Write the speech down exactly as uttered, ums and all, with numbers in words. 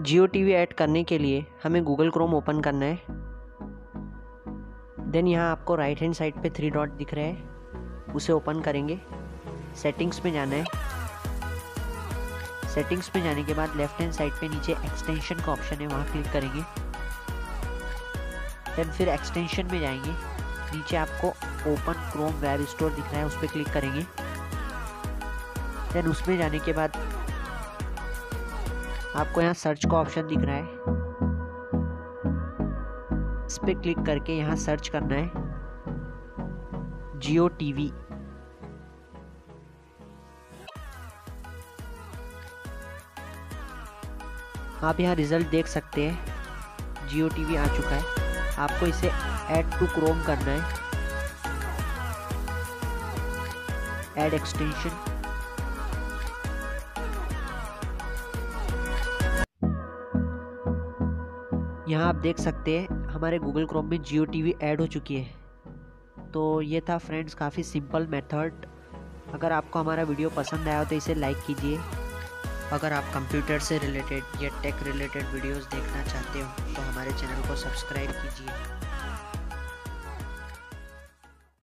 जियो TV add करने के लिए हमें गूगल क्रोम ओपन करना है। देन यहाँ आपको राइट हैंड साइड पे थ्री डॉट दिख रहा है, उसे ओपन करेंगे। सेटिंग्स में जाना है। सेटिंग्स में जाने के बाद लेफ्ट हैंड साइड पे नीचे एक्सटेंशन का ऑप्शन है, वहाँ क्लिक करेंगे। देन फिर एक्सटेंशन में जाएंगे, नीचे आपको ओपन क्रोम वेब स्टोर दिख रहा है, उस पर क्लिक करेंगे। देन उसमें जाने के बाद आपको यहाँ सर्च का ऑप्शन दिख रहा है, इस पर क्लिक करके यहाँ सर्च करना है जियो टीवी। आप यहाँ रिजल्ट देख सकते हैं, जियो टीवी आ चुका है। आपको इसे ऐड टू क्रोम करना है, ऐड एक्सटेंशन। यहाँ आप देख सकते हैं हमारे गूगल क्रोम में जियो टीवी ऐड हो चुकी है। तो ये था फ्रेंड्स काफ़ी सिंपल मेथड। अगर आपको हमारा वीडियो पसंद आया हो तो इसे लाइक कीजिए। अगर आप कंप्यूटर से रिलेटेड या टेक रिलेटेड वीडियोस देखना चाहते हो तो हमारे चैनल को सब्सक्राइब कीजिए।